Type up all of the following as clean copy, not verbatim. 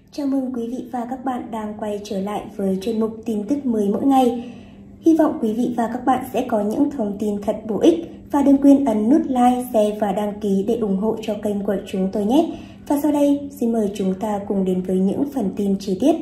Chào mừng quý vị và các bạn đang quay trở lại với chuyên mục tin tức mới mỗi ngày. Hy vọng quý vị và các bạn sẽ có những thông tin thật bổ ích và đừng quên ấn nút like, share và đăng ký để ủng hộ cho kênh của chúng tôi nhé. Và sau đây, xin mời chúng ta cùng đến với những phần tin chi tiết.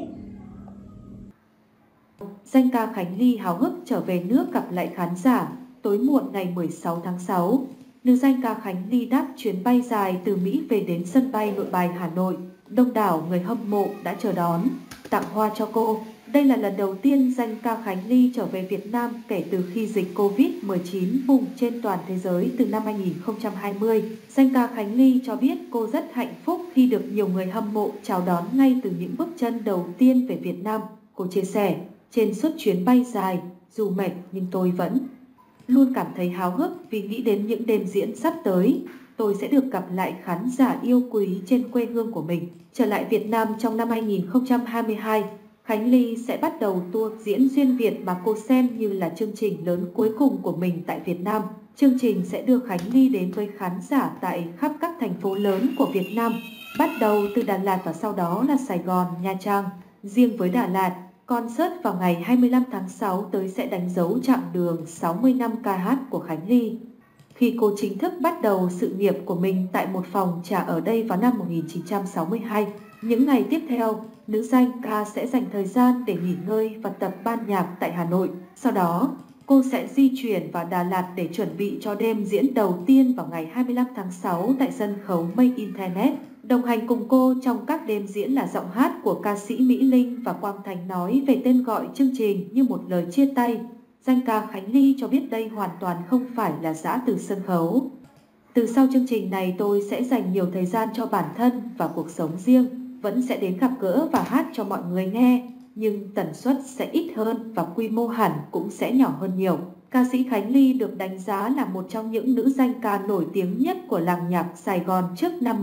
Danh ca Khánh Ly háo hức trở về nước gặp lại khán giả. Tối muộn ngày 16 tháng 6, nữ danh ca Khánh Ly đáp chuyến bay dài từ Mỹ về đến sân bay Nội Bài, Hà Nội. Đông đảo người hâm mộ đã chờ đón, tặng hoa cho cô. Đây là lần đầu tiên danh ca Khánh Ly trở về Việt Nam kể từ khi dịch Covid-19 bùng trên toàn thế giới từ năm 2020. Danh ca Khánh Ly cho biết cô rất hạnh phúc khi được nhiều người hâm mộ chào đón ngay từ những bước chân đầu tiên về Việt Nam. Cô chia sẻ, trên suốt chuyến bay dài, dù mệt nhưng tôi vẫn luôn cảm thấy háo hức vì nghĩ đến những đêm diễn sắp tới. Tôi sẽ được gặp lại khán giả yêu quý trên quê hương của mình. Trở lại Việt Nam trong năm 2022, Khánh Ly sẽ bắt đầu tour diễn Duyên Việt mà cô xem như là chương trình lớn cuối cùng của mình tại Việt Nam. Chương trình sẽ đưa Khánh Ly đến với khán giả tại khắp các thành phố lớn của Việt Nam, bắt đầu từ Đà Lạt và sau đó là Sài Gòn, Nha Trang. Riêng với Đà Lạt, concert vào ngày 25 tháng 6 tới sẽ đánh dấu chặng đường 60 năm ca hát của Khánh Ly. Khi cô chính thức bắt đầu sự nghiệp của mình tại một phòng trà ở đây vào năm 1962, những ngày tiếp theo, nữ danh ca sẽ dành thời gian để nghỉ ngơi và tập ban nhạc tại Hà Nội. Sau đó, cô sẽ di chuyển vào Đà Lạt để chuẩn bị cho đêm diễn đầu tiên vào ngày 25 tháng 6 tại sân khấu Mây Internet. Đồng hành cùng cô trong các đêm diễn là giọng hát của ca sĩ Mỹ Linh và Quang Thành nói về tên gọi chương trình như một lời chia tay. Danh ca Khánh Ly cho biết đây hoàn toàn không phải là giã từ sân khấu. Từ sau chương trình này tôi sẽ dành nhiều thời gian cho bản thân và cuộc sống riêng, vẫn sẽ đến gặp gỡ và hát cho mọi người nghe, nhưng tần suất sẽ ít hơn và quy mô hẳn cũng sẽ nhỏ hơn nhiều. Ca sĩ Khánh Ly được đánh giá là một trong những nữ danh ca nổi tiếng nhất của làng nhạc Sài Gòn trước năm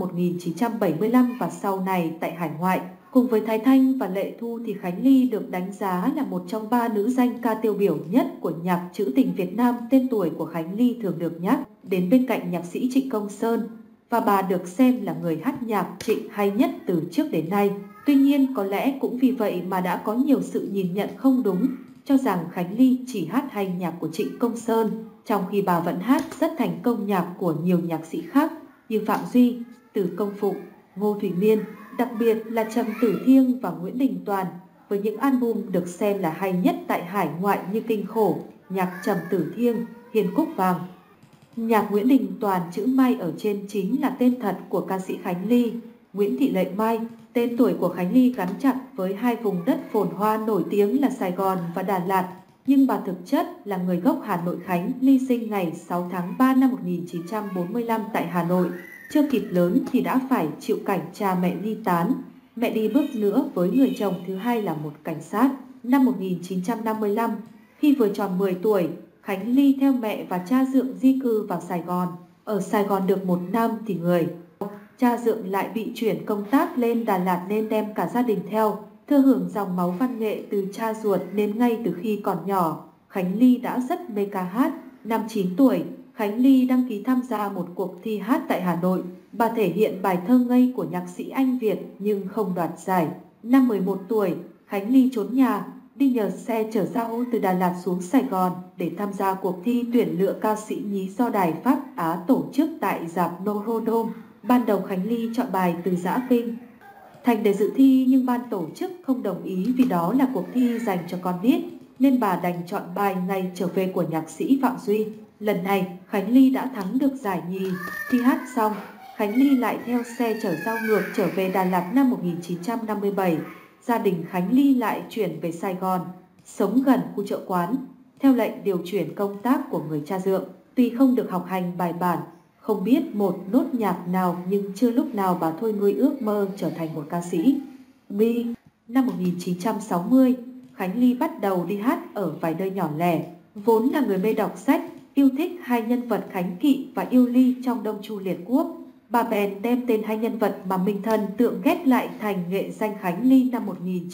1975 và sau này tại hải ngoại. Cùng với Thái Thanh và Lệ Thu thì Khánh Ly được đánh giá là một trong 3 nữ danh ca tiêu biểu nhất của nhạc trữ tình Việt Nam. Tên tuổi của Khánh Ly thường được nhắc đến bên cạnh nhạc sĩ Trịnh Công Sơn, và bà được xem là người hát nhạc Trịnh hay nhất từ trước đến nay. Tuy nhiên, có lẽ cũng vì vậy mà đã có nhiều sự nhìn nhận không đúng, cho rằng Khánh Ly chỉ hát hay nhạc của Trịnh Công Sơn, trong khi bà vẫn hát rất thành công nhạc của nhiều nhạc sĩ khác như Phạm Duy, Từ Công Phụng, Ngô Thủy Miên, đặc biệt là Trầm Tử Thiêng và Nguyễn Đình Toàn, với những album được xem là hay nhất tại hải ngoại như Kinh Khổ, nhạc Trầm Tử Thiêng, Hiền Cúc Vàng. Nhạc Nguyễn Đình Toàn chữ Mai ở trên chính là tên thật của ca sĩ Khánh Ly. Nguyễn Thị Lệ Mai, tên tuổi của Khánh Ly gắn chặt với hai vùng đất phồn hoa nổi tiếng là Sài Gòn và Đà Lạt, nhưng bà thực chất là người gốc Hà Nội. Khánh Ly sinh ngày 6 tháng 3 năm 1945 tại Hà Nội. Chưa kịp lớn thì đã phải chịu cảnh cha mẹ ly tán. Mẹ đi bước nữa với người chồng thứ hai là một cảnh sát. Năm 1955, khi vừa tròn 10 tuổi, Khánh Ly theo mẹ và cha dượng di cư vào Sài Gòn. Ở Sài Gòn được 1 năm thì cha dượng lại bị chuyển công tác lên Đà Lạt nên đem cả gia đình theo. Thừa hưởng dòng máu văn nghệ từ cha ruột nên ngay từ khi còn nhỏ, Khánh Ly đã rất mê ca hát. Năm 9 tuổi, Khánh Ly đăng ký tham gia một cuộc thi hát tại Hà Nội. Bà thể hiện bài thơ ngây của nhạc sĩ Anh Việt nhưng không đoạt giải. Năm 11 tuổi, Khánh Ly trốn nhà, đi nhờ xe chở rau từ Đà Lạt xuống Sài Gòn để tham gia cuộc thi tuyển lựa ca sĩ nhí do Đài Pháp Á tổ chức tại rạp Norodom. Ban đầu Khánh Ly chọn bài Từ Giã Kinh Thành để dự thi, nhưng ban tổ chức không đồng ý vì đó là cuộc thi dành cho con nít, nên bà đành chọn bài Ngày Trở Về của nhạc sĩ Phạm Duy. Lần này, Khánh Ly đã thắng được giải nhì. Thi hát xong, Khánh Ly lại theo xe chở rau ngược trở về Đà Lạt năm 1957. Gia đình Khánh Ly lại chuyển về Sài Gòn, sống gần khu chợ quán, theo lệnh điều chuyển công tác của người cha dượng. Tuy không được học hành bài bản, không biết một nốt nhạc nào, nhưng chưa lúc nào bà thôi nuôi ước mơ trở thành một ca sĩ. Năm 1960, Khánh Ly bắt đầu đi hát ở vài nơi nhỏ lẻ. Vốn là người mê đọc sách, yêu thích hai nhân vật Khánh Kỵ và Yêu Ly trong Đông Chu Liệt Quốc, bà bèn đem tên hai nhân vật mà mình thần tượng ghép lại thành nghệ danh Khánh Ly. Năm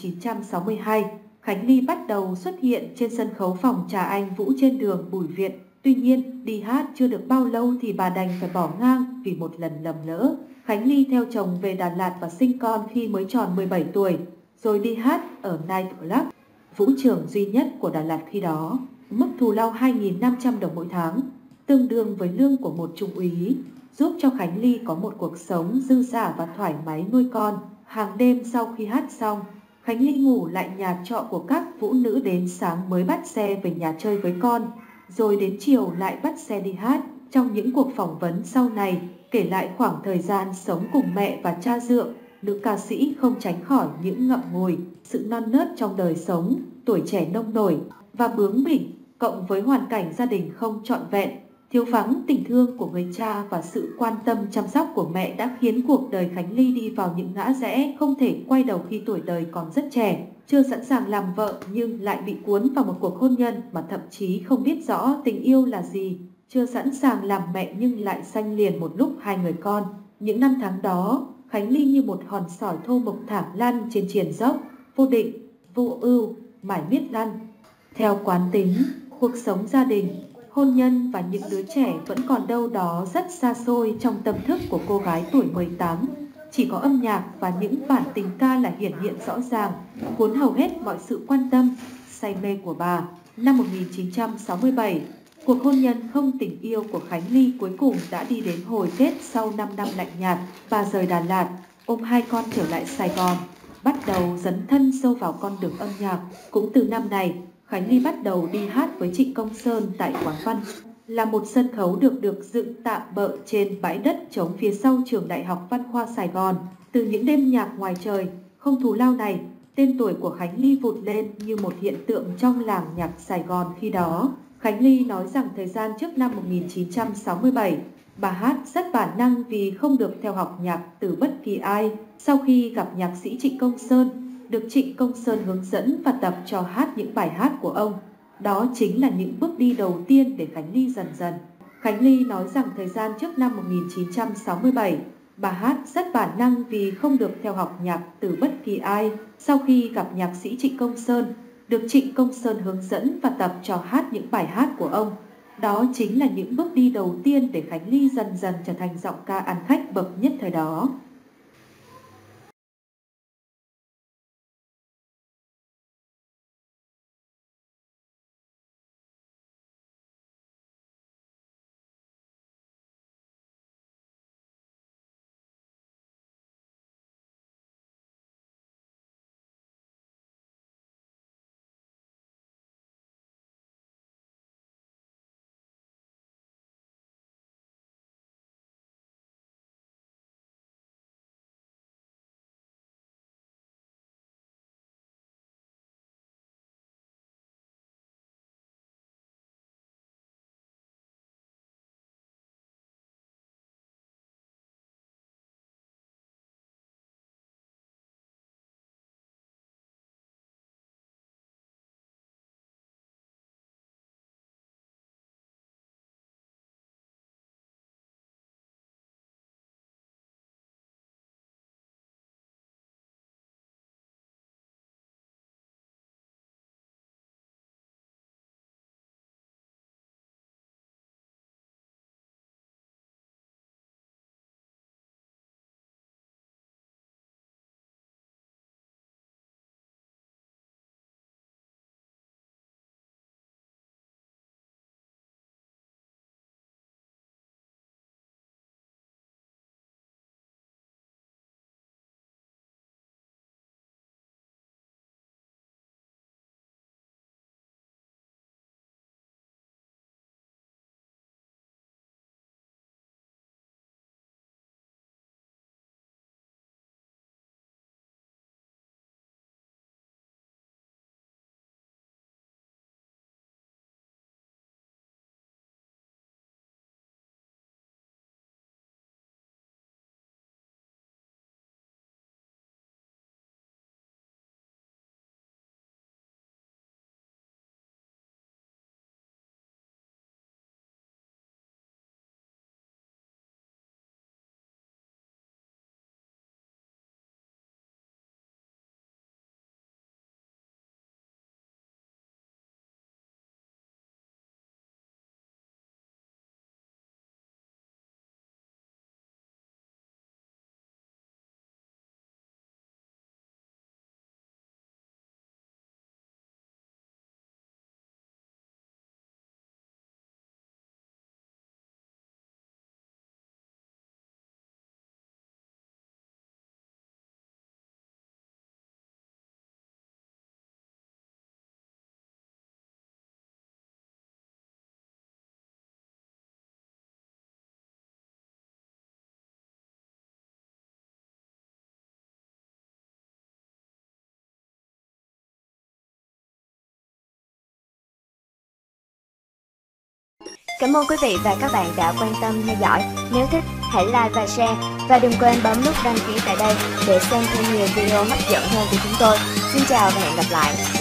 1962, Khánh Ly bắt đầu xuất hiện trên sân khấu phòng trà Anh Vũ trên đường Bùi Viện. Tuy nhiên, đi hát chưa được bao lâu thì bà đành phải bỏ ngang vì một lần lầm lỡ. Khánh Ly theo chồng về Đà Lạt và sinh con khi mới tròn 17 tuổi, rồi đi hát ở Night Club, vũ trường duy nhất của Đà Lạt khi đó. Mức thù lao 2.500 đồng mỗi tháng, tương đương với lương của một trung úy, giúp cho Khánh Ly có một cuộc sống dư dả và thoải mái nuôi con. Hàng đêm sau khi hát xong, Khánh Ly ngủ lại nhà trọ của các vũ nữ đến sáng mới bắt xe về nhà chơi với con, rồi đến chiều lại bắt xe đi hát. Trong những cuộc phỏng vấn sau này, kể lại khoảng thời gian sống cùng mẹ và cha dượng, nữ ca sĩ không tránh khỏi những ngậm ngùi, sự non nớt trong đời sống, tuổi trẻ nông nổi và bướng bỉnh, cộng với hoàn cảnh gia đình không trọn vẹn, thiếu vắng tình thương của người cha và sự quan tâm chăm sóc của mẹ đã khiến cuộc đời Khánh Ly đi vào những ngã rẽ không thể quay đầu khi tuổi đời còn rất trẻ, chưa sẵn sàng làm vợ nhưng lại bị cuốn vào một cuộc hôn nhân mà thậm chí không biết rõ tình yêu là gì, chưa sẵn sàng làm mẹ nhưng lại sanh liền một lúc hai người con. Những năm tháng đó, Khánh Ly như một hòn sỏi thô mộc thảm lăn trên triền dốc, vô định, vô ưu, mải miết lăn. Theo quán tính, cuộc sống gia đình, hôn nhân và những đứa trẻ vẫn còn đâu đó rất xa xôi trong tâm thức của cô gái tuổi 18. Chỉ có âm nhạc và những bản tình ca là hiển hiện rõ ràng, cuốn hầu hết mọi sự quan tâm, say mê của bà. Năm 1967, cuộc hôn nhân không tình yêu của Khánh Ly cuối cùng đã đi đến hồi kết sau 5 năm lạnh nhạt. Bà rời Đà Lạt, ôm hai con trở lại Sài Gòn, bắt đầu dấn thân sâu vào con đường âm nhạc. Cũng từ năm này, Khánh Ly bắt đầu đi hát với Trịnh Công Sơn tại Quán Văn, là một sân khấu được dựng tạm bợ trên bãi đất trống phía sau trường Đại học Văn khoa Sài Gòn. Từ những đêm nhạc ngoài trời, không thù lao này, tên tuổi của Khánh Ly vụt lên như một hiện tượng trong làng nhạc Sài Gòn khi đó. Khánh Ly nói rằng thời gian trước năm 1967, bà hát rất bản năng vì không được theo học nhạc từ bất kỳ ai. Sau khi gặp nhạc sĩ Trịnh Công Sơn, được Trịnh Công Sơn hướng dẫn và tập cho hát những bài hát của ông. Đó chính là những bước đi đầu tiên để Khánh Ly dần dần. Khánh Ly nói rằng thời gian trước năm 1967, bà hát rất bản năng vì không được theo học nhạc từ bất kỳ ai. Sau khi gặp nhạc sĩ Trịnh Công Sơn, được Trịnh Công Sơn hướng dẫn và tập cho hát những bài hát của ông. Đó chính là những bước đi đầu tiên để Khánh Ly dần dần trở thành giọng ca ăn khách bậc nhất thời đó. Cảm ơn quý vị và các bạn đã quan tâm theo dõi. Nếu thích, hãy like và share. Và đừng quên bấm nút đăng ký tại đây để xem thêm nhiều video hấp dẫn hơn của chúng tôi. Xin chào và hẹn gặp lại.